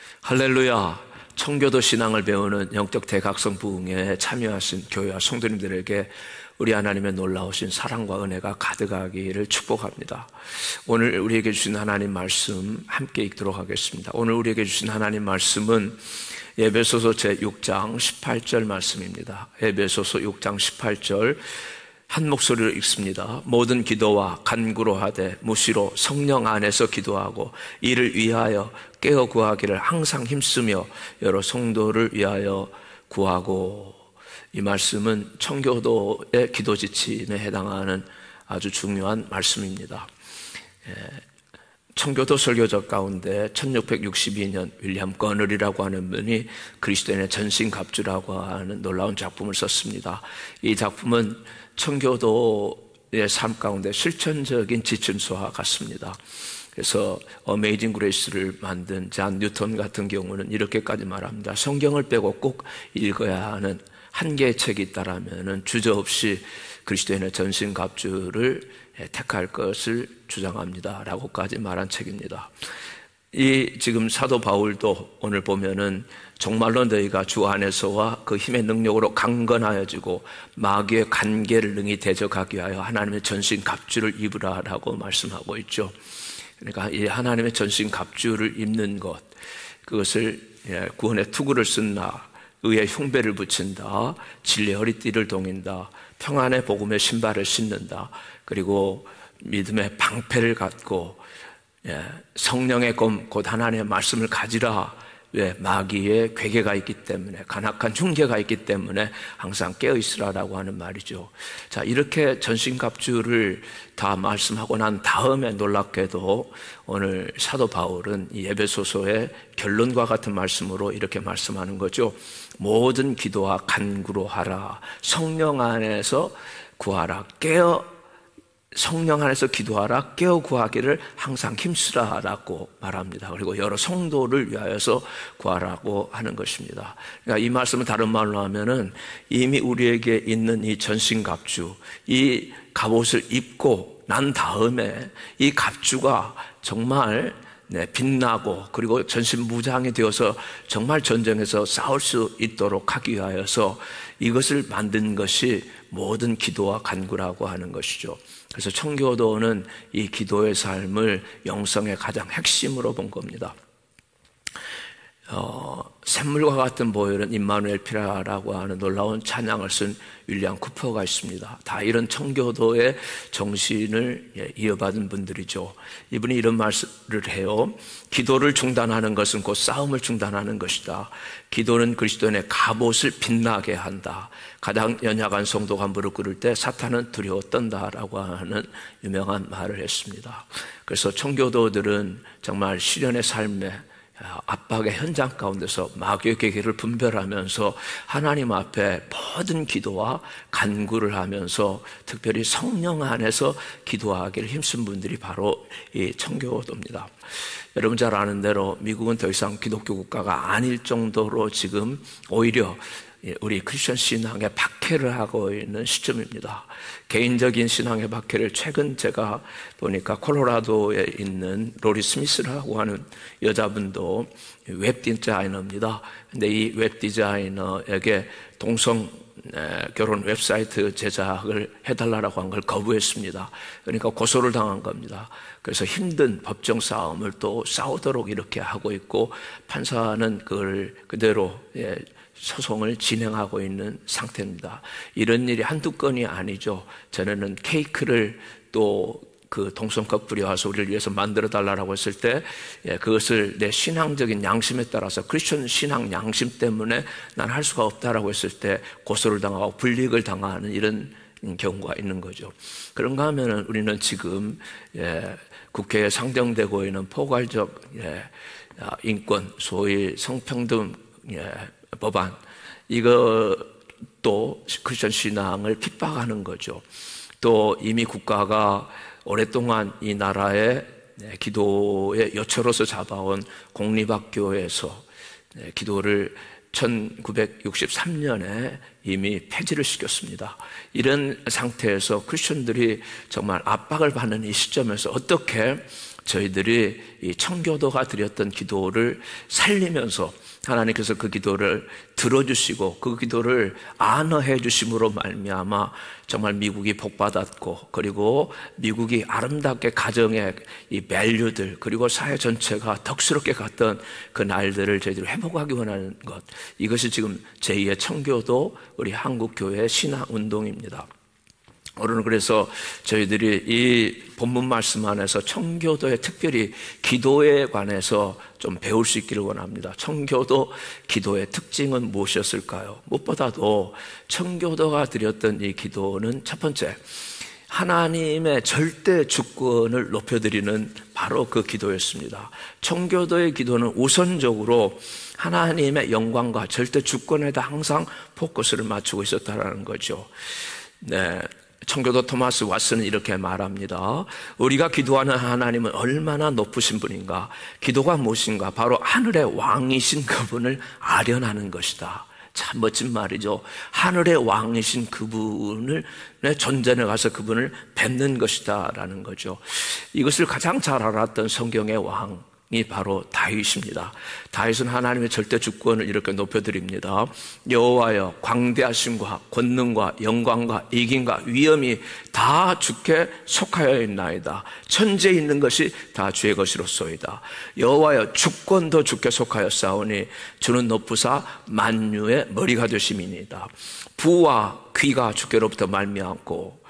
할렐루야. 청교도 신앙을 배우는 영적 대각성 부흥회에 참여하신 교회와 성도님들에게 우리 하나님의 놀라우신 사랑과 은혜가 가득하기를 축복합니다. 오늘 우리에게 주신 하나님 말씀 함께 읽도록 하겠습니다. 오늘 우리에게 주신 하나님 말씀은 에베소서 제6장 18절 말씀입니다. 에베소서 6장 18절 한 목소리로 읽습니다. 모든 기도와 간구로 하되 무시로 성령 안에서 기도하고 이를 위하여 깨어 구하기를 항상 힘쓰며 여러 성도를 위하여 구하고. 이 말씀은 청교도의 기도 지침에 해당하는 아주 중요한 말씀입니다. 청교도 설교적 가운데 1662년 윌리엄 거널이라고 하는 분이 그리스도인의 전신갑주라고 하는 놀라운 작품을 썼습니다. 이 작품은 청교도의 삶 가운데 실천적인 지침서와 같습니다. 그래서 어메이징 그레이스를 만든 잔 뉴턴 같은 경우는 이렇게까지 말합니다. 성경을 빼고 꼭 읽어야 하는 한 개의 책이 있다라면 주저없이 그리스도인의 전신갑주를 택할 것을 주장합니다 라고까지 말한 책입니다. 이 지금 사도 바울도 오늘 보면은 정말로 너희가 주 안에서와 그 힘의 능력으로 강건하여지고 마귀의 관계를 능히 대적하기 위하여 하나님의 전신갑주를 입으라라고 말씀하고 있죠. 그러니까 이 하나님의 전신갑주를 입는 것, 그것을 구원의 투구를 쓴다, 의의 흉배를 붙인다, 진리의 허리띠를 동인다, 평안의 복음의 신발을 신는다, 그리고 믿음의 방패를 갖고 성령의 검 곧 하나님의 말씀을 가지라. 왜? 마귀의 괴계가 있기 때문에, 간악한 흉계가 있기 때문에 항상 깨어있으라라고 하는 말이죠. 자, 이렇게 전신갑주를 다 말씀하고 난 다음에 놀랍게도 오늘 사도 바울은 이 에베소서의 결론과 같은 말씀으로 이렇게 말씀하는 거죠. 모든 기도와 간구로 하라. 성령 안에서 구하라. 성령 안에서 기도하라. 깨어 구하기를 항상 힘쓰라라고 말합니다. 그리고 여러 성도를 위하여서 구하라고 하는 것입니다. 그러니까 이 말씀은 다른 말로 하면은 이미 우리에게 있는 이 전신갑주, 이 갑옷을 입고 난 다음에 이 갑주가 정말 빛나고 그리고 전신무장이 되어서 정말 전쟁에서 싸울 수 있도록 하기 위하여서 이것을 만든 것이 모든 기도와 간구라고 하는 것이죠. 그래서 청교도는 이 기도의 삶을 영성의 가장 핵심으로 본 겁니다. 샘물과 같은 보혈은 임마누엘 피라라고 하는 놀라운 찬양을 쓴 윌리엄 쿠퍼가 있습니다. 다 이런 청교도의 정신을 이어받은 분들이죠. 이분이 이런 말씀을 해요. 기도를 중단하는 것은 곧 싸움을 중단하는 것이다. 기도는 그리스도인의 갑옷을 빛나게 한다. 가장 연약한 성도가 무릎 꿇을 때 사탄은 두려워 떤다라고 하는 유명한 말을 했습니다. 그래서 청교도들은 정말 시련의 삶에 압박의 현장 가운데서 마귀의 계계를 분별하면서 하나님 앞에 모든 기도와 간구를 하면서 특별히 성령 안에서 기도하기를 힘쓴 분들이 바로 이 청교도입니다. 여러분 잘 아는 대로 미국은 더 이상 기독교 국가가 아닐 정도로 지금 오히려 우리 크리스천 신앙에 박해를 하고 있는 시점입니다. 개인적인 신앙의 박해를 최근 제가 보니까 콜로라도에 있는 로리 스미스라고 하는 여자분도 웹 디자이너입니다. 근데 이 웹 디자이너에게 동성 결혼 웹사이트 제작을 해달라고 한 걸 거부했습니다. 그러니까 고소를 당한 겁니다. 그래서 힘든 법정 싸움을 또 싸우도록 이렇게 하고 있고 판사는 그걸 그대로 소송을 진행하고 있는 상태입니다. 이런 일이 한두 건이 아니죠. 전에는 케이크를 또 그 동성 커플이 와서 우리를 위해서 만들어 달라고 했을 때 그것을 내 신앙적인 양심에 따라서 크리스천 신앙 양심 때문에 난 할 수가 없다라고 했을 때 고소를 당하고 불이익을 당하는 이런 경우가 있는 거죠. 그런가 하면은 우리는 지금 국회에 상정되고 있는 포괄적 인권, 소위 성평등 법안, 이것도 크리스천 신앙을 핍박하는 거죠. 또 이미 국가가 오랫동안 이 나라의 기도의 여초로서 잡아온 공립학교에서 기도를 1963년에 이미 폐지를 시켰습니다. 이런 상태에서 크리스천들이 정말 압박을 받는 이 시점에서 어떻게 저희들이 이 청교도가 드렸던 기도를 살리면서 하나님께서 그 기도를 들어주시고 그 기도를 안어해 주심으로 말미암아 정말 미국이 복받았고, 그리고 미국이 아름답게 가정의 이 밸류들 그리고 사회 전체가 덕스럽게 갔던 그 날들을 저희들이 회복하기 원하는 것, 이것이 지금 제2의 청교도 우리 한국교회의 신앙운동입니다. 오늘은 그래서 저희들이 이 본문 말씀 안에서 청교도의 특별히 기도에 관해서 좀 배울 수 있기를 원합니다. 청교도 기도의 특징은 무엇이었을까요? 무엇보다도 청교도가 드렸던 이 기도는 첫 번째, 하나님의 절대 주권을 높여드리는 바로 그 기도였습니다. 청교도의 기도는 우선적으로 하나님의 영광과 절대 주권에다 항상 포커스를 맞추고 있었다는 거죠. 네. 청교도 토마스 왓슨은 이렇게 말합니다. 우리가 기도하는 하나님은 얼마나 높으신 분인가? 기도가 무엇인가? 바로 하늘의 왕이신 그분을 아련하는 것이다. 참 멋진 말이죠. 하늘의 왕이신 그분을 존전에 가서 그분을 뵙는 것이다 라는 거죠. 이것을 가장 잘 알았던 성경의 왕이 바로 다윗입니다. 다윗은 하나님의 절대 주권을 이렇게 높여드립니다. 여호와여, 광대하심과 권능과 영광과 이김과 위엄이 다 주께 속하여 있나이다. 천지에 있는 것이 다 주의 것이로소이다. 여호와여, 주권도 주께 속하여 싸우니 주는 높으사 만유의 머리가 되심이니이다. 부와 귀가 주께로부터 말미암고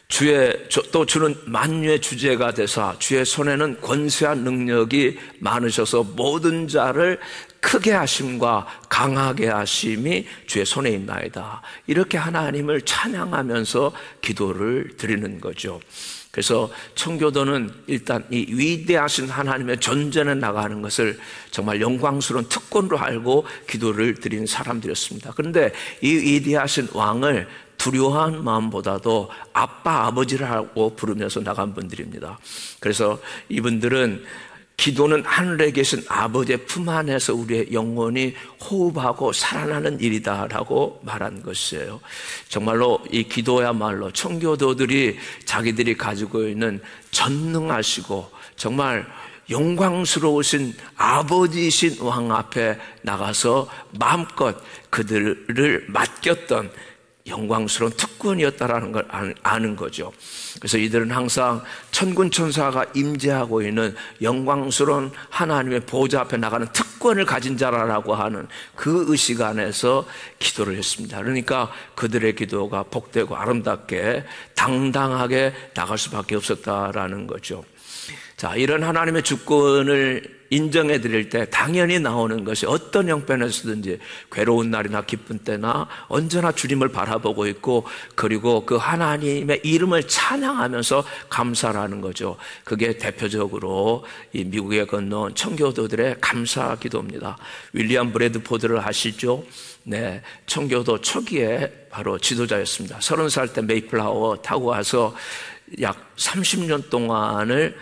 또 주는 만유의 주제가 되사 주의 손에는 권세한 능력이 많으셔서 모든 자를 크게 하심과 강하게 하심이 주의 손에 있나이다. 이렇게 하나님을 찬양하면서 기도를 드리는 거죠. 그래서 청교도는 일단 이 위대하신 하나님의 존전에 나가는 것을 정말 영광스러운 특권으로 알고 기도를 드린 사람들이었습니다. 그런데 이 위대하신 왕을 두려워한 마음보다도 아빠, 아버지라고 부르면서 나간 분들입니다. 그래서 이분들은 기도는 하늘에 계신 아버지의 품 안에서 우리의 영혼이 호흡하고 살아나는 일이다라고 말한 것이에요. 정말로 이 기도야말로 청교도들이 자기들이 가지고 있는 전능하시고 정말 영광스러우신 아버지이신 왕 앞에 나가서 마음껏 그들을 맡겼던 영광스러운 특권이었다라는 걸 아는 거죠. 그래서 이들은 항상 천군 천사가 임재하고 있는 영광스러운 하나님의 보좌 앞에 나가는 특권을 가진 자라고 하는 그 의식 안에서 기도를 했습니다. 그러니까 그들의 기도가 복되고 아름답게 당당하게 나갈 수밖에 없었다라는 거죠. 자, 이런 하나님의 주권을 인정해 드릴 때 당연히 나오는 것이 어떤 형편에서든지 괴로운 날이나 기쁜 때나 언제나 주님을 바라보고 있고, 그리고 그 하나님의 이름을 찬양하면서 감사라는 거죠. 그게 대표적으로 이 미국에 건너온 청교도들의 감사 기도입니다. 윌리엄 브래드포드를 아시죠? 네, 청교도 초기에 바로 지도자였습니다. 30살 때 메이플라워 타고 와서 약 30년 동안을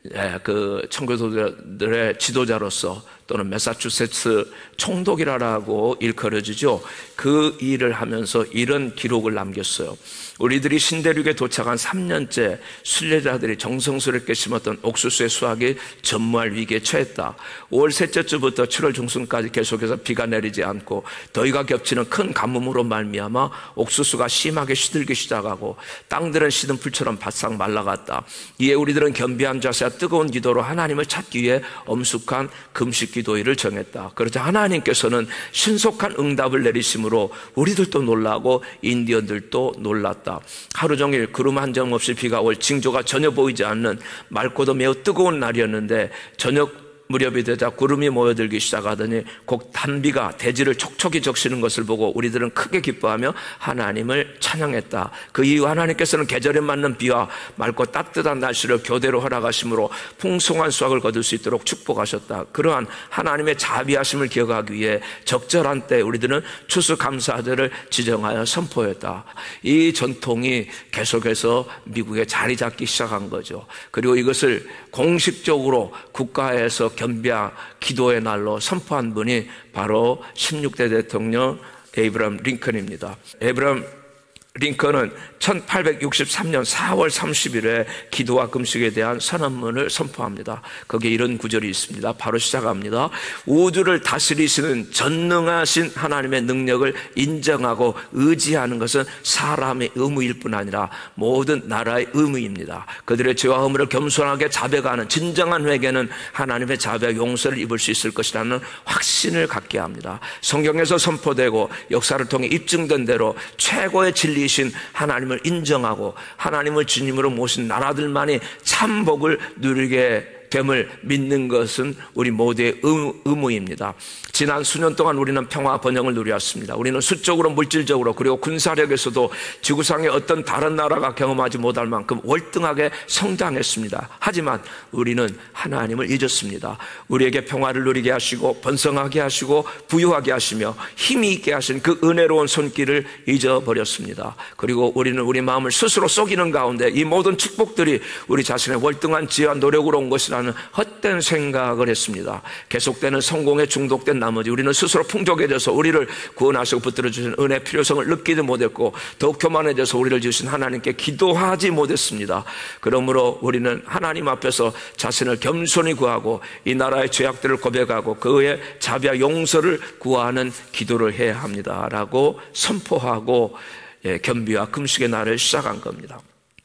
그 청교도들의 지도자로서, 또는 매사추세츠 총독이라고 일컬어지죠. 그 일을 하면서 이런 기록을 남겼어요. 우리들이 신대륙에 도착한 3년째 순례자들이 정성스럽게 심었던 옥수수의 수확이 전무할 위기에 처했다. 5월 셋째 주부터 7월 중순까지 계속해서 비가 내리지 않고 더위가 겹치는 큰 가뭄으로 말미암아 옥수수가 심하게 시들기 시작하고 땅들은 시든 풀처럼 바싹 말라갔다. 이에 우리들은 겸비한 자세와 뜨거운 기도로 하나님을 찾기 위해 엄숙한 금식 기도일을 정했다. 그러자 하나님께서는 신속한 응답을 내리심으로 우리들도 놀라고 인디언들도 놀랐다. 하루 종일 구름 한 점 없이 비가 올 징조가 전혀 보이지 않는 맑고도 매우 뜨거운 날이었는데, 저녁 무렵이 되자 구름이 모여들기 시작하더니 곧 단비가 대지를 촉촉이 적시는 것을 보고 우리들은 크게 기뻐하며 하나님을 찬양했다. 그 이후 하나님께서는 계절에 맞는 비와 맑고 따뜻한 날씨를 교대로 허락하심으로 풍성한 수확을 거둘 수 있도록 축복하셨다. 그러한 하나님의 자비하심을 기억하기 위해 적절한 때 우리들은 추수감사절을 지정하여 선포했다. 이 전통이 계속해서 미국에 자리 잡기 시작한 거죠. 그리고 이것을 공식적으로 국가에서 겸비한 기도의 날로 선포한 분이 바로 16대 대통령 에이브러함 링컨입니다. 에이브러함 링컨은 1863년 4월 30일에 기도와 금식에 대한 선언문을 선포합니다. 거기에 이런 구절이 있습니다. 바로 시작합니다. 우주를 다스리시는 전능하신 하나님의 능력을 인정하고 의지하는 것은 사람의 의무일 뿐 아니라 모든 나라의 의무입니다. 그들의 죄와 허물을 겸손하게 자백하는 진정한 회개는 하나님의 자비와 용서를 입을 수 있을 것이라는 확신을 갖게 합니다. 성경에서 선포되고 역사를 통해 입증된 대로 최고의 진리 신 하나님을 인정하고 하나님을 주님으로 모신 나라들만이 참 복을 누리게 됨을 믿는 것은 우리 모두의 의무입니다. 지난 수년 동안 우리는 평화 번영을 누렸습니다. 우리는 수적으로 물질적으로 그리고 군사력에서도 지구상의 어떤 다른 나라가 경험하지 못할 만큼 월등하게 성장했습니다. 하지만 우리는 하나님을 잊었습니다. 우리에게 평화를 누리게 하시고 번성하게 하시고 부유하게 하시며 힘이 있게 하신 그 은혜로운 손길을 잊어버렸습니다. 그리고 우리는 우리 마음을 스스로 속이는 가운데 이 모든 축복들이 우리 자신의 월등한 지혜와 노력으로 온 것이라는 헛된 생각을 했습니다. 계속되는 성공에 중독된 나머지 우리는 스스로 풍족해져서 우리를 구원하시고 붙들어 주신 은혜의 필요성을 느끼지 못했고 더욱 교만해져서 우리를 지으신 하나님께 기도하지 못했습니다. 그러므로 우리는 하나님 앞에서 자신을 겸손히 구하고 이 나라의 죄악들을 고백하고 그의 자비와 용서를 구하는 기도를 해야 합니다라고 선포하고 겸비와 금식의 날을 시작한 겁니다.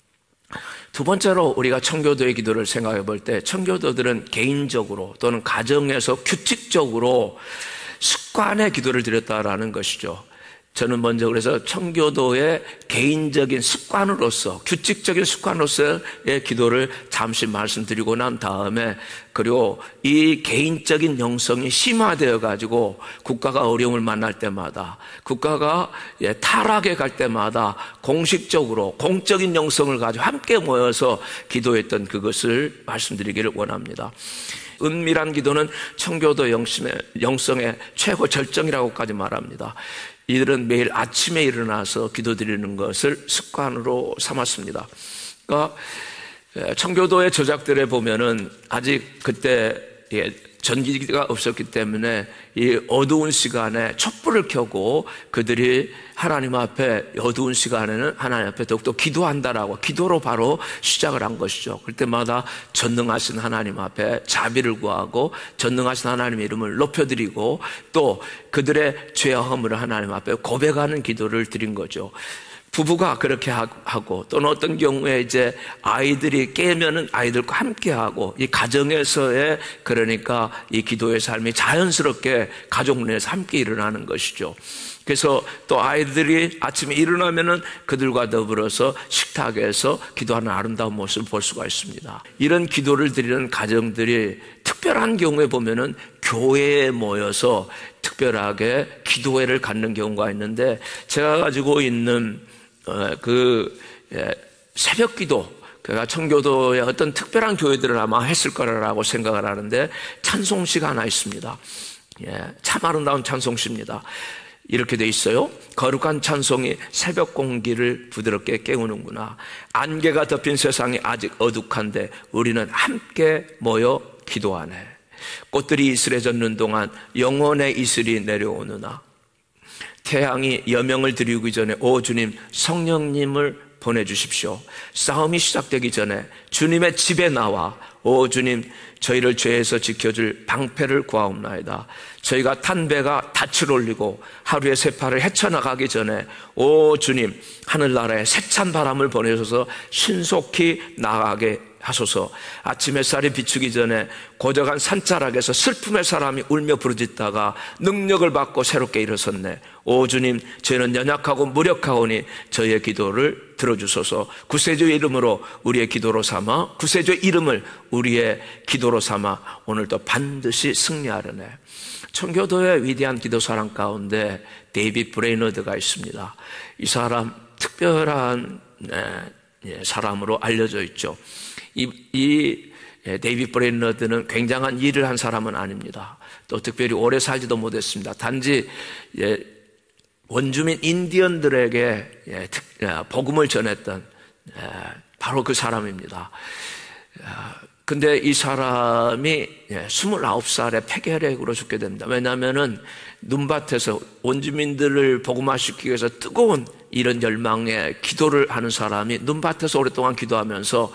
두 번째로 우리가 청교도의 기도를 생각해 볼 때 청교도들은 개인적으로 또는 가정에서 규칙적으로 습관의 기도를 드렸다라는 것이죠. 저는 먼저 그래서 청교도의 개인적인 습관으로서 규칙적인 습관으로서의 기도를 잠시 말씀드리고 난 다음에 그리고 이 개인적인 영성이 심화되어 가지고 국가가 어려움을 만날 때마다 국가가 타락해 갈 때마다 공식적으로 공적인 영성을 가지고 함께 모여서 기도했던 그것을 말씀드리기를 원합니다. 은밀한 기도는 청교도 영성의 최고 절정이라고까지 말합니다. 이들은 매일 아침에 일어나서 기도드리는 것을 습관으로 삼았습니다. 그러니까 청교도의 저작들에 보면은 아직 그때 전기가 없었기 때문에 이 어두운 시간에 촛불을 켜고 그들이 하나님 앞에 어두운 시간에는 하나님 앞에 더욱더 기도한다라고 기도로 바로 시작을 한 것이죠. 그때마다 전능하신 하나님 앞에 자비를 구하고 전능하신 하나님의 이름을 높여드리고 또 그들의 죄와 허물을 하나님 앞에 고백하는 기도를 드린 거죠. 부부가 그렇게 하고 또는 어떤 경우에 이제 아이들이 깨면은 아이들과 함께 하고 이 가정에서의 그러니까 이 기도의 삶이 자연스럽게 가족 내에서 함께 일어나는 것이죠. 그래서 또 아이들이 아침에 일어나면은 그들과 더불어서 식탁에서 기도하는 아름다운 모습을 볼 수가 있습니다. 이런 기도를 드리는 가정들이 특별한 경우에 보면은 교회에 모여서 특별하게 기도회를 갖는 경우가 있는데 제가 가지고 있는 새벽 기도, 그가 청교도의 어떤 특별한 교회들을 아마 했을 거라고 생각을 하는데 찬송시가 하나 있습니다. 참 아름다운 찬송시입니다. 이렇게 돼 있어요. 거룩한 찬송이 새벽 공기를 부드럽게 깨우는구나. 안개가 덮인 세상이 아직 어둑한데 우리는 함께 모여 기도하네. 꽃들이 이슬해졌는 동안 영혼의 이슬이 내려오느나 태양이 여명을 드리기 전에 오 주님 성령님을 보내주십시오. 싸움이 시작되기 전에 주님의 집에 나와 오 주님 저희를 죄에서 지켜줄 방패를 구하옵나이다. 저희가 탄 배가 닻을 올리고 하루의 세파를 헤쳐나가기 전에 오 주님 하늘나라에 세찬 바람을 보내셔서 신속히 나가게 하소서. 아침 햇살이 비추기 전에 고적한 산자락에서 슬픔의 사람이 울며 부르짖다가 능력을 받고 새롭게 일어섰네. 오 주님 저희는 연약하고 무력하오니 저희의 기도를 들어주소서. 구세주의 이름으로 우리의 기도로 삼아 구세주의 이름을 우리의 기도로 삼아 오늘도 반드시 승리하려네. 청교도의 위대한 기도 사람 가운데 데이빗 브레이너드가 있습니다. 이 사람 특별한 사람으로 알려져 있죠. 이 데이빗 브레이너드는 굉장한 일을 한 사람은 아닙니다. 또 특별히 오래 살지도 못했습니다. 단지 원주민 인디언들에게 복음을 전했던 바로 그 사람입니다. 근데 이 사람이 29살에 폐결핵으로 죽게 됩니다. 왜냐하면은 눈밭에서 원주민들을 복음화시키기 위해서 뜨거운 이런 열망에 기도를 하는 사람이 눈밭에서 오랫동안 기도하면서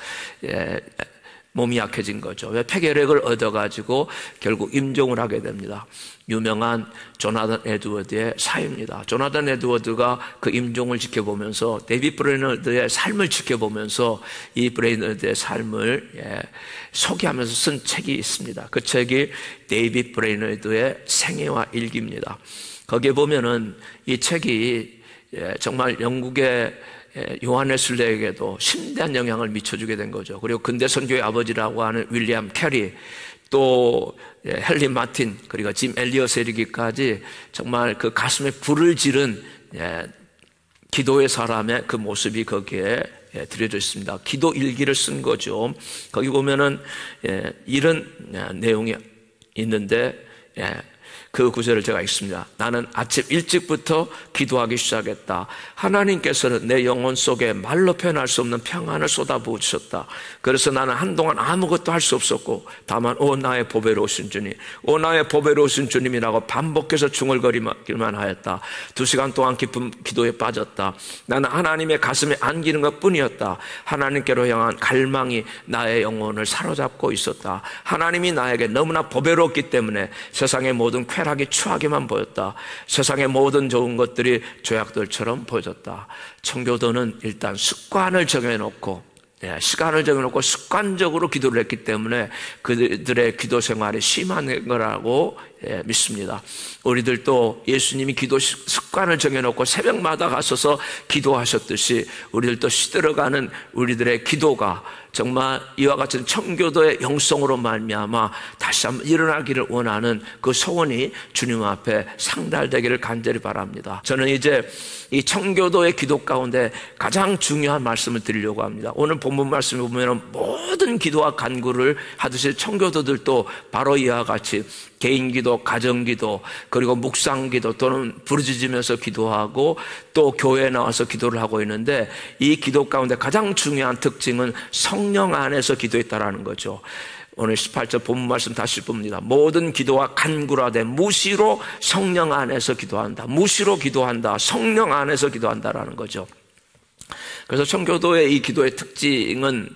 몸이 약해진 거죠. 폐결핵을 얻어가지고 결국 임종을 하게 됩니다. 유명한 조나단 에드워드의 사입니다. 조나단 에드워드가 그 임종을 지켜보면서 데이빗 브레이너드의 삶을 지켜보면서 이 브레이너드의 삶을 소개하면서 쓴 책이 있습니다. 그 책이 데이빗 브레이너드의 생애와 일기입니다. 거기에 보면은 이 책이 정말 영국의 요한 웨슬레에게도 심대한 영향을 미쳐주게 된 거죠. 그리고 근대 선교의 아버지라고 하는 윌리엄 캐리, 또 헨리 마틴, 그리고 짐 엘리엇에 이르기까지 정말 그 가슴에 불을 지른 기도의 사람의 그 모습이 거기에 들여져 있습니다. 기도 일기를 쓴 거죠. 거기 보면은 이런 내용이 있는데 그 구절을 제가 읽습니다. 나는 아침 일찍부터 기도하기 시작했다. 하나님께서는 내 영혼 속에 말로 표현할 수 없는 평안을 쏟아부으셨다. 그래서 나는 한동안 아무것도 할 수 없었고 다만 오 나의 보배로우신 주님, 오 나의 보배로우신 주님이라고 반복해서 중얼거리기만 하였다. 2시간 동안 깊은 기도에 빠졌다. 나는 하나님의 가슴에 안기는 것뿐이었다. 하나님께로 향한 갈망이 나의 영혼을 사로잡고 있었다. 하나님이 나에게 너무나 보배롭기 때문에 세상의 모든 쾌락이 추하게만 보였다. 세상의 모든 좋은 것들이 죄악들처럼 보여졌다. 청교도는 일단 습관을 정해놓고 시간을 정해놓고 습관적으로 기도를 했기 때문에 그들의 기도 생활이 심한 거라고 믿습니다. 우리들도 예수님이 기도 습관을 정해놓고 새벽마다 가셔서 기도하셨듯이 우리들도 시들어가는 우리들의 기도가 정말 이와 같은 청교도의 영성으로 말미암아 다시 한번 일어나기를 원하는 그 소원이 주님 앞에 상달되기를 간절히 바랍니다. 저는 이제 이 청교도의 기도 가운데 가장 중요한 말씀을 드리려고 합니다. 오늘 본문 말씀에 보면 모든 기도와 간구를 하듯이 청교도들도 바로 이와 같이 개인기도, 가정기도, 그리고 묵상기도 또는 부르짖으면서 기도하고 또 교회에 나와서 기도를 하고 있는데 이 기도 가운데 가장 중요한 특징은 성령 안에서 기도했다라는 거죠. 오늘 18절 본문 말씀 다시 봅니다. 모든 기도와 간구라 된 무시로 성령 안에서 기도한다. 무시로 기도한다. 성령 안에서 기도한다라는 거죠. 그래서 청교도의 이 기도의 특징은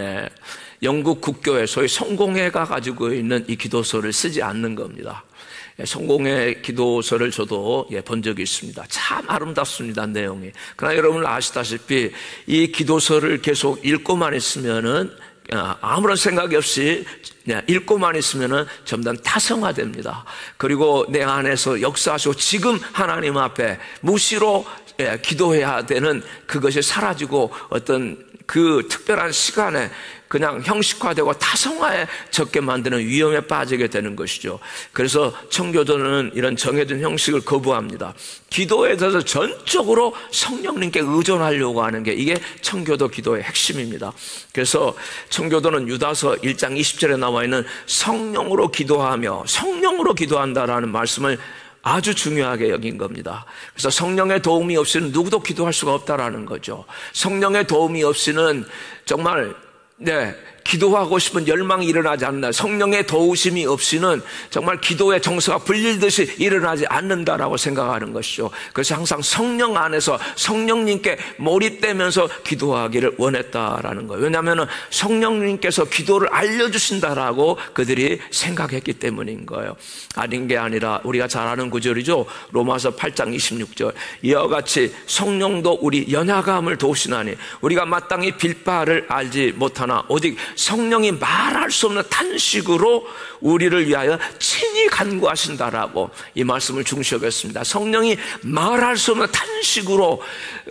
영국 국교회 소위 성공회가 가지고 있는 이 기도서를 쓰지 않는 겁니다. 성공회 기도서를 저도 본 적이 있습니다. 참 아름답습니다, 내용이. 그러나 여러분 아시다시피 이 기도서를 계속 읽고만 있으면은 아무런 생각이 없이 읽고만 있으면은 점점 타성화됩니다. 그리고 내 안에서 역사하시고 지금 하나님 앞에 무시로 기도해야 되는 그것이 사라지고 어떤 그 특별한 시간에 그냥 형식화되고 타성화에 적게 만드는 위험에 빠지게 되는 것이죠. 그래서 청교도는 이런 정해진 형식을 거부합니다. 기도에 대해서 전적으로 성령님께 의존하려고 하는 게 이게 청교도 기도의 핵심입니다. 그래서 청교도는 유다서 1장 20절에 나와 있는 성령으로 기도하며 성령으로 기도한다라는 말씀을 아주 중요하게 여긴 겁니다. 그래서 성령의 도움이 없이는 누구도 기도할 수가 없다라는 거죠. 성령의 도움이 없이는 정말 기도하고 싶은 열망이 일어나지 않는다. 성령의 도우심이 없이는 정말 기도의 정서가 불릴듯이 일어나지 않는다라고 생각하는 것이죠. 그래서 항상 성령 안에서 성령님께 몰입되면서 기도하기를 원했다라는 거예요. 왜냐하면 성령님께서 기도를 알려주신다라고 그들이 생각했기 때문인 거예요. 아닌 게 아니라 우리가 잘 아는 구절이죠. 로마서 8장 26절 이와 같이 성령도 우리 연약함을 도우시나니 우리가 마땅히 빌 바를 알지 못하나 오직 성령이 말할 수 없는 탄식으로 우리를 위하여 친히 간구하신다라고 이 말씀을 중시하겠습니다. 성령이 말할 수 없는 탄식으로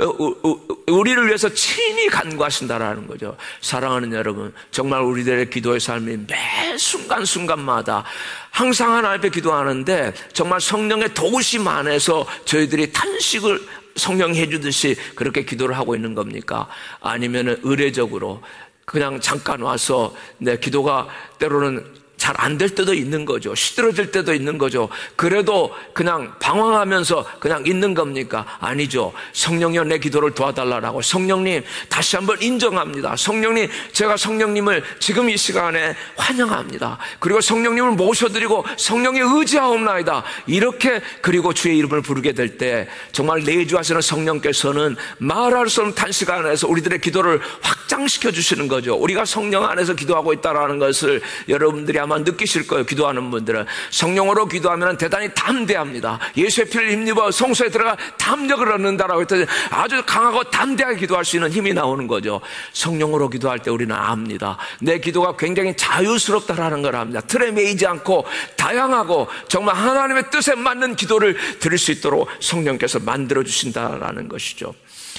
우리를 위해서 친히 간구하신다라는 거죠. 사랑하는 여러분, 정말 우리들의 기도의 삶이 매 순간순간마다 항상 하나님 앞에 기도하는데 정말 성령의 도우심 안에서 저희들이 탄식을 성령이 해주듯이 그렇게 기도를 하고 있는 겁니까? 아니면은 의례적으로 그냥 잠깐 와서 내 기도가 때로는 잘 안 될 때도 있는 거죠. 시들어질 때도 있는 거죠. 그래도 그냥 방황하면서 그냥 있는 겁니까? 아니죠. 성령이여 내 기도를 도와달라고. 성령님 다시 한번 인정합니다. 성령님, 제가 성령님을 지금 이 시간에 환영합니다. 그리고 성령님을 모셔드리고 성령에 의지하옵나이다. 이렇게 그리고 주의 이름을 부르게 될 때 정말 내주하시는 성령께서는 말할 수 없는 단시간 안에서 우리들의 기도를 확장시켜 주시는 거죠. 우리가 성령 안에서 기도하고 있다는 것을 여러분들이 아마 느끼실 거예요. 기도하는 분들은 성령으로 기도하면 대단히 담대합니다. 예수의 피를 힘입어 성소에 들어가 담력을 얻는다라고 했더니 아주 강하고 담대하게 기도할 수 있는 힘이 나오는 거죠. 성령으로 기도할 때 우리는 압니다. 내 기도가 굉장히 자유스럽다라는 걸 압니다. 틀에 매이지 않고 다양하고 정말 하나님의 뜻에 맞는 기도를 드릴 수 있도록 성령께서 만들어 주신다라는 것이죠.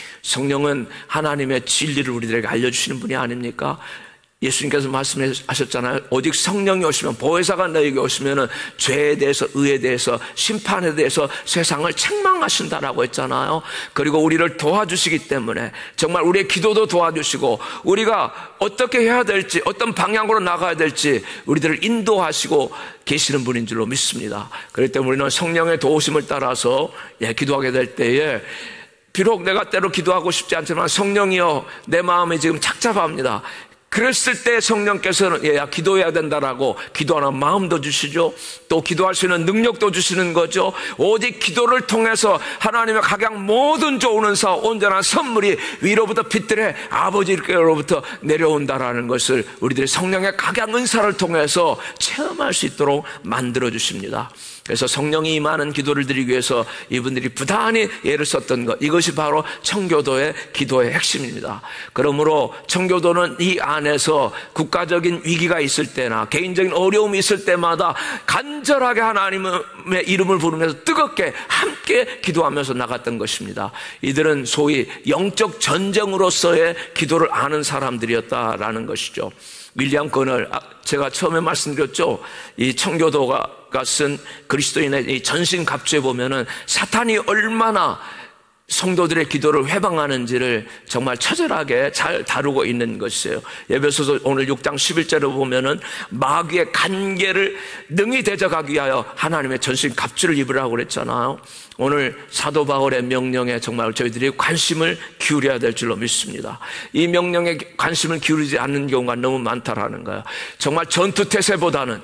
성령은 하나님의 진리를 우리들에게 알려주시는 분이 아닙니까? 예수님께서 말씀하셨잖아요. 오직 성령이 오시면, 보혜사가 너에게 오시면 죄에 대해서, 의에 대해서, 심판에 대해서 세상을 책망하신다라고 했잖아요. 그리고 우리를 도와주시기 때문에 정말 우리의 기도도 도와주시고 우리가 어떻게 해야 될지, 어떤 방향으로 나가야 될지 우리들을 인도하시고 계시는 분인 줄로 믿습니다. 그렇기 때문에 우리는 성령의 도우심을 따라서 기도하게 될 때에 비록 내가 때로 기도하고 싶지 않지만 성령이여 내 마음이 지금 착잡합니다. 그랬을 때 성령께서는 기도해야 된다라고 기도하는 마음도 주시죠. 또 기도할 수 있는 능력도 주시는 거죠. 오직 기도를 통해서 하나님의 각양 모든 좋은 은사, 온전한 선물이 위로부터 빛들의 아버지께로부터 내려온다라는 것을 우리들의 성령의 각양 은사를 통해서 체험할 수 있도록 만들어 주십니다. 그래서 성령이 임하는 기도를 드리기 위해서 이분들이 부단히 애를 썼던 것, 이것이 바로 청교도의 기도의 핵심입니다. 그러므로 청교도는 이 안에서 국가적인 위기가 있을 때나 개인적인 어려움이 있을 때마다 간절하게 하나님의 이름을 부르면서 뜨겁게 함께 기도하면서 나갔던 것입니다. 이들은 소위 영적 전쟁으로서의 기도를 아는 사람들이었다라는 것이죠. 윌리엄 거널, 제가 처음에 말씀드렸죠. 이 청교도가 쓴 그리스도인의 이 전신갑주에 보면은 사탄이 얼마나 성도들의 기도를 회방하는지를 정말 처절하게 잘 다루고 있는 것이에요. 에베소서 오늘 6장 11절을 보면은 마귀의 간계를 능히 대적하기 위하여 하나님의 전신갑주를 입으라고 그랬잖아요. 오늘 사도 바울의 명령에 정말 저희들이 관심을 기울여야 될 줄로 믿습니다. 이 명령에 관심을 기울이지 않는 경우가 너무 많다라는 거예요. 정말 전투태세보다는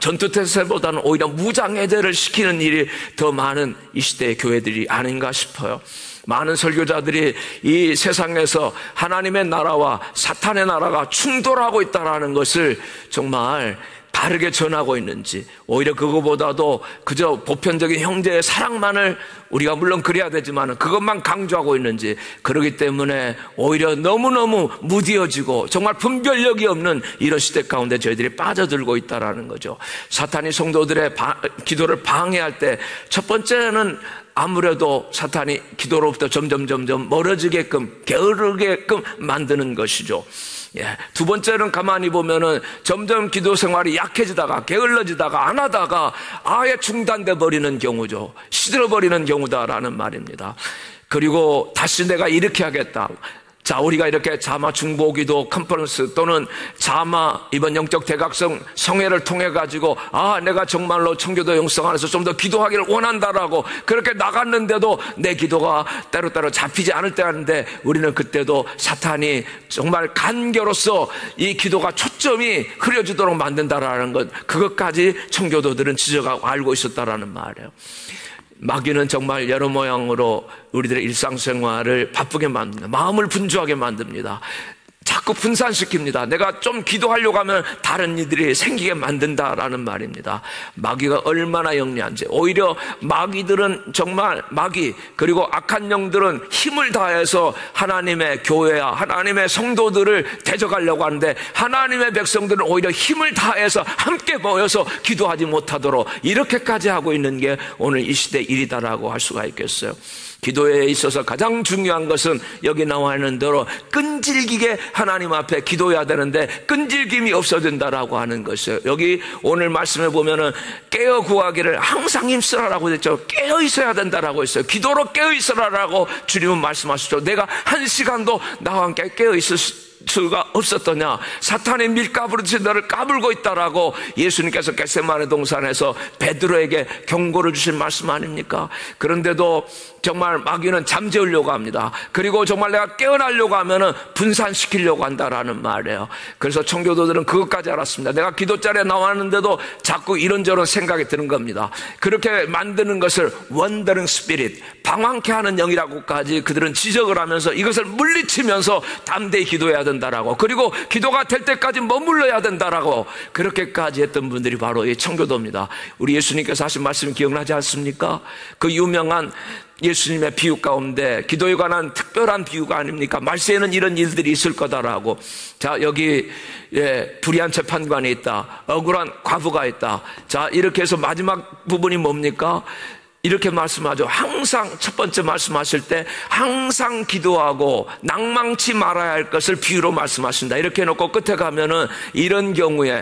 오히려 무장해제를 시키는 일이 더 많은 이 시대의 교회들이 아닌가 싶어요. 많은 설교자들이 이 세상에서 하나님의 나라와 사탄의 나라가 충돌하고 있다는 것을 정말 바르게 전하고 있는지, 오히려 그거보다도 그저 보편적인 형제의 사랑만을 우리가 물론 그래야 되지만 그것만 강조하고 있는지, 그렇기 때문에 오히려 너무너무 무디어지고 정말 분별력이 없는 이런 시대 가운데 저희들이 빠져들고 있다는 거죠. 사탄이 성도들의 기도를 방해할 때 첫 번째는 아무래도 사탄이 기도로부터 점점 멀어지게끔, 게으르게끔 만드는 것이죠. 두 번째는 가만히 보면은 점점 기도 생활이 약해지다가 게을러지다가 안 하다가 아예 중단돼 버리는 경우죠. 시들어 버리는 경우다라는 말입니다. 그리고 다시 내가 이렇게 하겠다. 자, 우리가 이렇게 자마 중보기도 컨퍼런스 또는 자마 이번 영적 대각성 성회를 통해 가지고 내가 정말로 청교도 영성 안에서 좀 더 기도하기를 원한다라고 그렇게 나갔는데도 내 기도가 때로때로 잡히지 않을 때 하는데, 우리는 그때도 사탄이 정말 간교로서 이 기도가 초점이 흐려지도록 만든다라는 것, 그것까지 청교도들은 지적하고 알고 있었다라는 말이에요. 마귀는 정말 여러 모양으로 우리들의 일상생활을 바쁘게 만듭니다. 마음을 분주하게 만듭니다. 자꾸 분산시킵니다. 내가 좀 기도하려고 하면 다른 일들이 생기게 만든다라는 말입니다. 마귀가 얼마나 영리한지. 오히려 마귀들은 정말 그리고 악한 영들은 힘을 다해서 하나님의 교회와 하나님의 성도들을 대적하려고 하는데, 하나님의 백성들은 오히려 힘을 다해서 함께 모여서 기도하지 못하도록 이렇게까지 하고 있는 게 오늘 이 시대 일이다라고 할 수가 있겠어요. 기도에 있어서 가장 중요한 것은 여기 나와 있는 대로 끈질기게 하나님 앞에 기도해야 되는데 끈질김이 없어진다라고 하는 것이에요. 여기 오늘 말씀에 보면은 깨어 구하기를 항상 힘쓰라라고 했죠. 깨어 있어야 된다라고 했어요. 기도로 깨어 있으라라고 주님은 말씀하시죠. 내가 한 시간도 나와 함께 깨어 있을 수가 없었더냐? 사탄의 밀가부르듯이 너를 까불고 있다라고 예수님께서 겟세마네 동산에서 베드로에게 경고를 주신 말씀 아닙니까? 그런데도 정말 마귀는 잠재우려고 합니다. 그리고 정말 내가 깨어나려고 하면은 분산시키려고 한다라는 말이에요. 그래서 청교도들은 그것까지 알았습니다. 내가 기도 자리에 나왔는데도 자꾸 이런저런 생각이 드는 겁니다. 그렇게 만드는 것을 원더링 스피릿, 방황케 하는 영이라고까지 그들은 지적을 하면서 이것을 물리치면서 담대히 기도해야 된다라고, 그리고 기도가 될 때까지 머물러야 된다라고 그렇게까지 했던 분들이 바로 이 청교도입니다. 우리 예수님께서 하신 말씀 기억나지 않습니까? 그 유명한 예수님의 비유 가운데 기도에 관한 특별한 비유가 아닙니까? 말세에는 이런 일들이 있을 거다라고. 자, 여기 불의한 재판관이 있다, 억울한 과부가 있다. 자, 이렇게 해서 마지막 부분이 뭡니까? 이렇게 말씀하죠. 항상 첫 번째 말씀하실 때 항상 기도하고 낭망치 말아야 할 것을 비유로 말씀하신다. 이렇게 해놓고 끝에 가면은 이런 경우에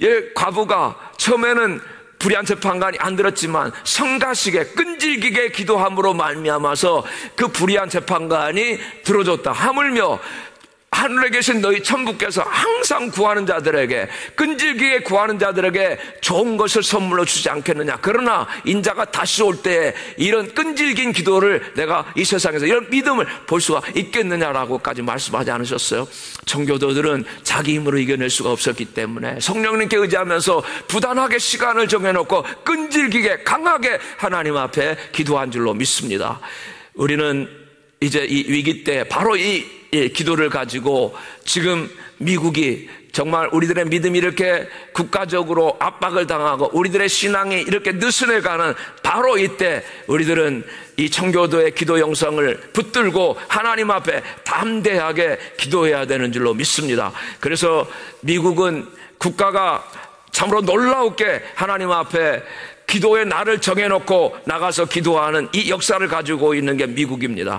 과부가 처음에는 불의한 재판관이 안 들었지만 성가시게 끈질기게 기도함으로 말미암아서 그 불의한 재판관이 들어줬다. 하물며 하늘에 계신 너희 천부께서 항상 구하는 자들에게, 끈질기게 구하는 자들에게 좋은 것을 선물로 주지 않겠느냐. 그러나 인자가 다시 올 때 이런 끈질긴 기도를 내가 이 세상에서 이런 믿음을 볼 수가 있겠느냐라고까지 말씀하지 않으셨어요? 청교도들은 자기 힘으로 이겨낼 수가 없었기 때문에 성령님께 의지하면서 부단하게 시간을 정해놓고 끈질기게 강하게 하나님 앞에 기도한 줄로 믿습니다. 우리는 이제 이 위기 때 바로 이 기도를 가지고 지금 미국이 정말 우리들의 믿음이 이렇게 국가적으로 압박을 당하고 우리들의 신앙이 이렇게 느슨해가는 바로 이때 우리들은 이 청교도의 기도 영성을 붙들고 하나님 앞에 담대하게 기도해야 되는 줄로 믿습니다. 그래서 미국은 국가가 참으로 놀라웠게 하나님 앞에 기도의 날을 정해놓고 나가서 기도하는 이 역사를 가지고 있는 게 미국입니다.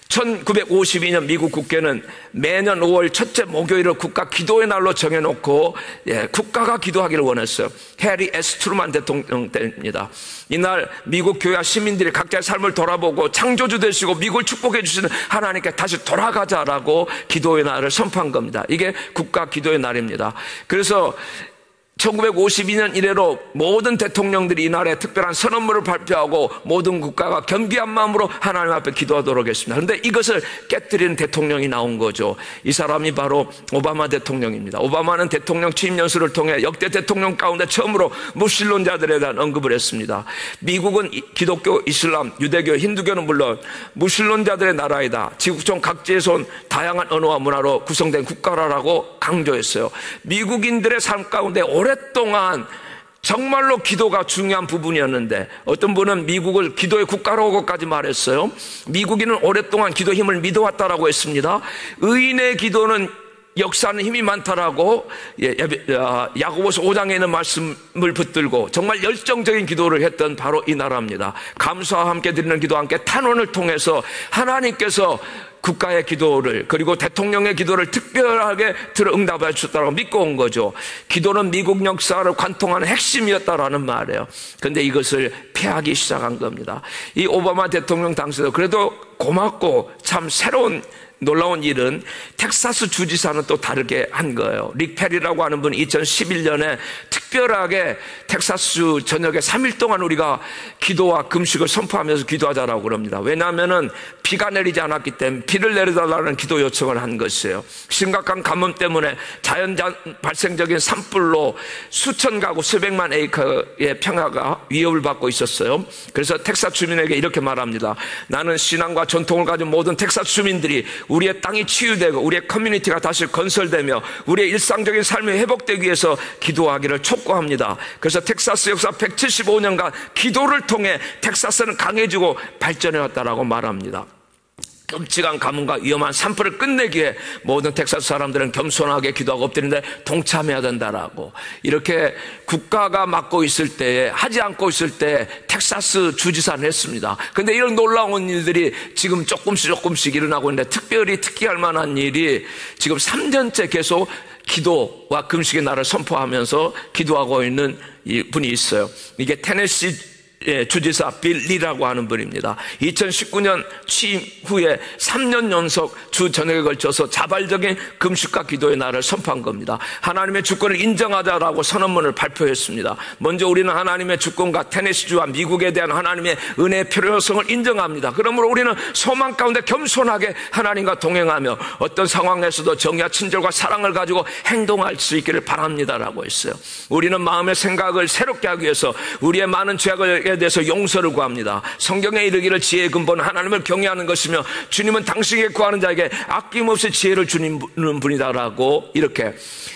1952년 미국 국회는 매년 5월 첫째 목요일을 국가 기도의 날로 정해놓고 국가가 기도하기를 원했어요. 해리 에스 트루만 대통령 때입니다. 이날 미국 교회와 시민들이 각자의 삶을 돌아보고 창조주 되시고 미국을 축복해 주시는 하나님께 다시 돌아가자라고 기도의 날을 선포한 겁니다. 이게 국가 기도의 날입니다. 그래서 1952년 이래로 모든 대통령들이 이날에 특별한 선언문을 발표하고 모든 국가가 겸비한 마음으로 하나님 앞에 기도하도록 했습니다. 그런데 이것을 깨뜨리는 대통령이 나온 거죠. 이 사람이 바로 오바마 대통령입니다. 오바마는 대통령 취임 연설을 통해 역대 대통령 가운데 처음으로 무신론자들에 대한 언급을 했습니다. 미국은 기독교, 이슬람, 유대교, 힌두교는 물론 무신론자들의 나라이다. 지구촌 각지에서 온 다양한 언어와 문화로 구성된 국가라고 강조했어요. 미국인들의 삶 가운데 오랫동안 정말로 기도가 중요한 부분이었는데 어떤 분은 미국을 기도의 국가라고까지 말했어요. 미국인은 오랫동안 기도 힘을 믿어왔다라고 했습니다. 의인의 기도는 역사는 힘이 많다라고 야고보서 5장에 있는 말씀을 붙들고 정말 열정적인 기도를 했던 바로 이 나라입니다. 감사와 함께 드리는 기도와 함께 탄원을 통해서 하나님께서 국가의 기도를 그리고 대통령의 기도를 특별하게 들어 응답해 주셨다고 믿고 온 거죠. 기도는 미국 역사를 관통하는 핵심이었다라는 말이에요. 그런데 이것을 폐하기 시작한 겁니다. 이 오바마 대통령 당시에도 그래도 고맙고 참 새로운 놀라운 일은 텍사스 주지사는 또 다르게 한 거예요. 릭 페리라고 하는 분이 2011년에 특별하게 텍사스 전역에 3일 동안 우리가 기도와 금식을 선포하면서 기도하자라고 그럽니다. 왜냐하면 비가 내리지 않았기 때문에 비를 내려달라는 기도 요청을 한 것이에요. 심각한 가뭄 때문에 자연 발생적인 산불로 수천 가구 수백만 에이커의 평화가 위협을 받고 있었어요. 그래서 텍사스 주민에게 이렇게 말합니다. 나는 신앙과 전통을 가진 모든 텍사스 주민들이 우리의 땅이 치유되고 우리의 커뮤니티가 다시 건설되며 우리의 일상적인 삶이 회복되기 위해서 기도하기를 촉구합니다. 그래서 텍사스 역사 175년간 기도를 통해 텍사스는 강해지고 발전해왔다라고 말합니다. 끔찍한 가뭄과 위험한 산불을 끝내기에 모든 텍사스 사람들은 겸손하게 기도하고 엎드리는데 동참해야 된다라고. 이렇게 국가가 맡고 있을 때에 하지 않고 있을 때 텍사스 주지사는 했습니다. 그런데 이런 놀라운 일들이 지금 조금씩 일어나고 있는데 특별히 특기할 만한 일이 지금 3년째 계속 기도와 금식의 날을 선포하면서 기도하고 있는 분이 있어요. 이게 테네시 주지사 빌리라고 하는 분입니다. 2019년 취임 후에 3년 연속 주 저녁에 걸쳐서 자발적인 금식과 기도의 날을 선포한 겁니다. 하나님의 주권을 인정하자라고 선언문을 발표했습니다. 먼저 우리는 하나님의 주권과 테네시주와 미국에 대한 하나님의 은혜의 필요성을 인정합니다. 그러므로 우리는 소망 가운데 겸손하게 하나님과 동행하며 어떤 상황에서도 정의와 친절과 사랑을 가지고 행동할 수 있기를 바랍니다라고 했어요. 우리는 마음의 생각을 새롭게 하기 위해서 우리의 많은 죄악에 대해서 용서를 구합니다. 성경에 이르기를 지혜의 근본은 하나님을 경외하는 것이며 주님은 당신에게 구하는 자에게 아낌없이 지혜를 주는 분이다라고 이렇게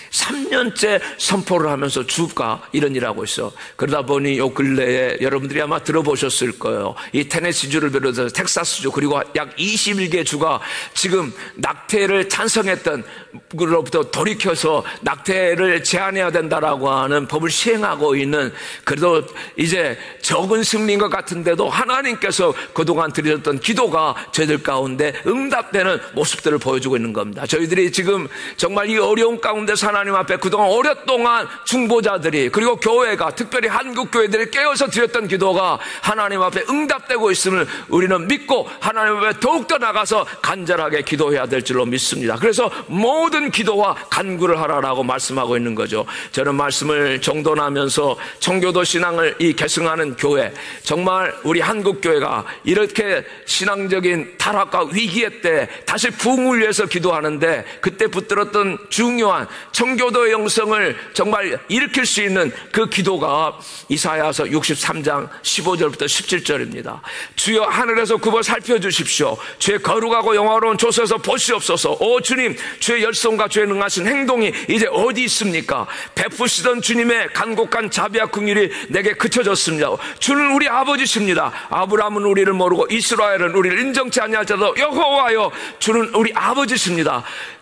3년째 선포를 하면서 주가 이런 일을 하고 있어. 그러다 보니 요 근래에 여러분들이 아마 들어보셨을 거예요. 이 테네시주를 비롯해서 텍사스주 그리고 약 21개 주가 지금 낙태를 찬성했던 그로부터 돌이켜서 낙태를 제한해야 된다라고 하는 법을 시행하고 있는, 그래도 이제 적은 승리인 것 같은데도 하나님께서 그동안 드렸던 기도가 저희들 가운데 응답되는 모습들을 보여주고 있는 겁니다. 저희들이 지금 정말 이 어려운 가운데서 하나님 앞에 그동안 오랫동안 중보자들이 그리고 교회가 특별히 한국 교회들이 깨어서 드렸던 기도가 하나님 앞에 응답되고 있음을 우리는 믿고 하나님 앞에 더욱더 나가서 간절하게 기도해야 될 줄로 믿습니다. 그래서 모든 기도와 간구를 하라라고 말씀하고 있는 거죠. 저는 말씀을 정돈하면서 청교도 신앙을 계승하는 교회, 정말 우리 한국 교회가 이렇게 신앙적인 타락과 위기의 때 다시 부흥을 위해서 기도하는데 그때 붙들었던 중요한 청교도의 영성을 정말 일으킬 수 있는 그 기도가 이사야서 63장 15절부터 17절입니다. 주여 하늘에서 굽어 살펴주십시오. 주의 거룩하고 영화로운 조서에서 보시옵소서. 오 주님, 주의 열성과 주의 능하신 행동이 이제 어디 있습니까? 베푸시던 주님의 간곡한 자비와 긍휼이 내게 그쳐졌습니다. 주는 우리 아버지십니다. 아브라함은 우리를 모르고 이스라엘은 우리를 인정치 아니할지라도 여호와여 주는 우리 아버지십니다.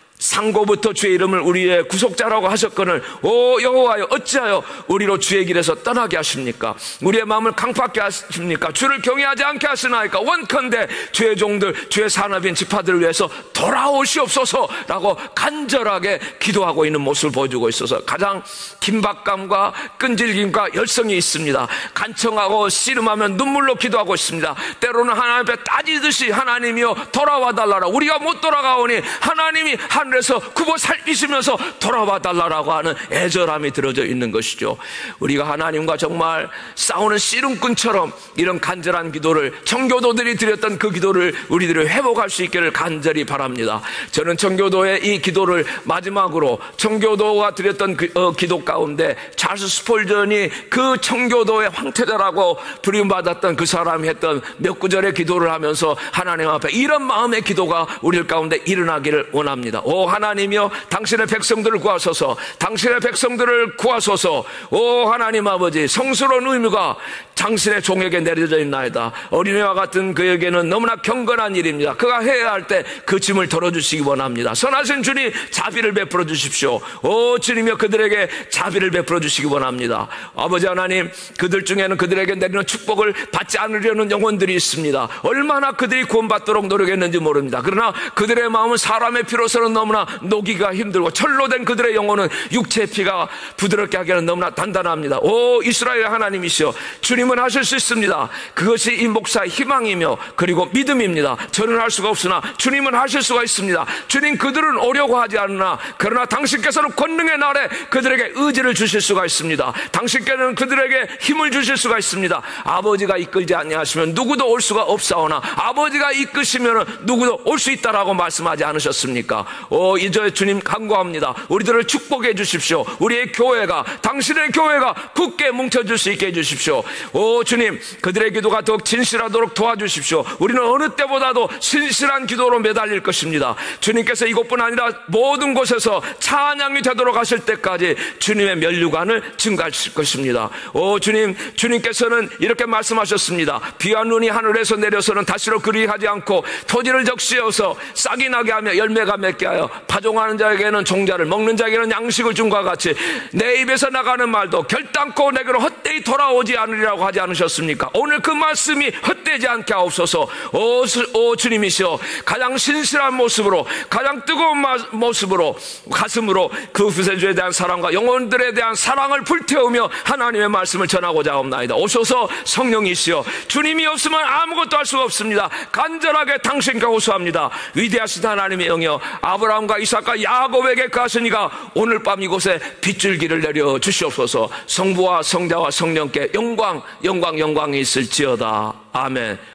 상고부터 주의 이름을 우리의 구속자라고 하셨거늘 오 여호와여 어찌하여 우리로 주의 길에서 떠나게 하십니까? 우리의 마음을 강팍게 하십니까? 주를 경외하지 않게 하시나이까? 원컨대 주의 종들 주의 산업인 지파들을 위해서 돌아오시옵소서라고 간절하게 기도하고 있는 모습을 보여주고 있어서 가장 긴박감과 끈질김과 열성이 있습니다. 간청하고 씨름하면 눈물로 기도하고 있습니다. 때로는 하나님 앞에 따지듯이 하나님이여 돌아와 달라라, 우리가 못 돌아가오니 하나님이 하늘에서 굽어 살피시면서 돌아와 달라라고 하는 애절함이 들어져 있는 것이죠. 우리가 하나님과 정말 싸우는 씨름꾼처럼 이런 간절한 기도를, 청교도들이 드렸던 그 기도를 우리들이 회복할 수 있기를 간절히 바랍니다. 저는 청교도의 이 기도를 마지막으로 청교도가 드렸던 기도 가운데 찰스 스폴전이 그 청교도의 황태자라고 부름받았던 그 사람이 했던 몇 구절의 기도를 하면서 하나님 앞에 이런 마음의 기도가 우리 가운데 일어나기를 원합니다. 오 하나님이여 당신의 백성들을 구하소서, 당신의 백성들을 구하소서. 오 하나님 아버지, 성스러운 의무가 당신의 종에게 내려져 있나이다. 어린애와 같은 그에게는 너무나 경건한 일입니다. 그가 해야 할 때 그 짐을 덜어주시기 원합니다. 선하신 주님 자비를 베풀어 주십시오. 오 주님이여 그들에게 자비를 베풀어 주시기 원합니다. 아버지 하나님, 그들 중에는 그들에게 내리는 축복을 받지 않으려는 영혼들이 있습니다. 얼마나 그들이 구원받도록 노력했는지 모릅니다. 그러나 그들의 마음은 사람의 피로서는 너무나 녹이기가 힘들고 철로 된 그들의 영혼은 육체의 피가 부드럽게 하기에는 너무나 단단합니다. 오 이스라엘 하나님이시여, 주님은 하실 수 있습니다. 그것이 이 목사의 희망이며 그리고 믿음입니다. 저는 할 수가 없으나 주님은 하실 수가 있습니다. 주님, 그들은 오려고 하지 않으나 그러나 당신께서는 권능의 날에 그들에게 의지를 주실 수가 있습니다. 당신께서는 그들에게 힘을 주실 수가 있습니다. 아버지가 이끌지 아니하시면 누구도 올 수가 없사오나 아버지가 이끄시면 누구도 올 수 있다라고 말씀하지 않으셨습니까? 오 이제 주님 간구합니다. 우리들을 축복해 주십시오. 우리의 교회가, 당신의 교회가 굳게 뭉쳐질 수 있게 해주십시오. 오 주님, 그들의 기도가 더욱 진실하도록 도와주십시오. 우리는 어느 때보다도 신실한 기도로 매달릴 것입니다. 주님께서 이곳뿐 아니라 모든 곳에서 찬양이 되도록 하실 때까지 주님의 면류관을 증가하실 것입니다. 오 주님, 주님께서는 이렇게 말씀하셨습니다. 비와 눈이 하늘에서 내려서는 다시로 그리하지 않고 토지를 적시어서 싹이 나게 하며 열매가 맺게 하여 파종하는 자에게는 종자를, 먹는 자에게는 양식을 줌과 같이 내 입에서 나가는 말도 결단코 내게로 헛되이 돌아오지 않으리라고 하시라고 하지 않으셨습니까? 오늘 그 말씀이 헛되지 않게 하옵소서. 오 주님이시여, 가장 신실한 모습으로, 가장 뜨거운 모습으로, 가슴으로 그 구세주에 대한 사랑과 영혼들에 대한 사랑을 불태우며 하나님의 말씀을 전하고자 합니다. 오셔서 성령이시여, 주님이 없으면 아무것도 할 수가 없습니다. 간절하게 당신께 호소합니다. 위대하신 하나님의 영이여, 아브라함과 이삭과 야곱에게 가시니가 오늘 밤 이곳에 빗줄기를 내려 주시옵소서. 성부와 성자와 성령께 영광이 있을지어다. 아멘.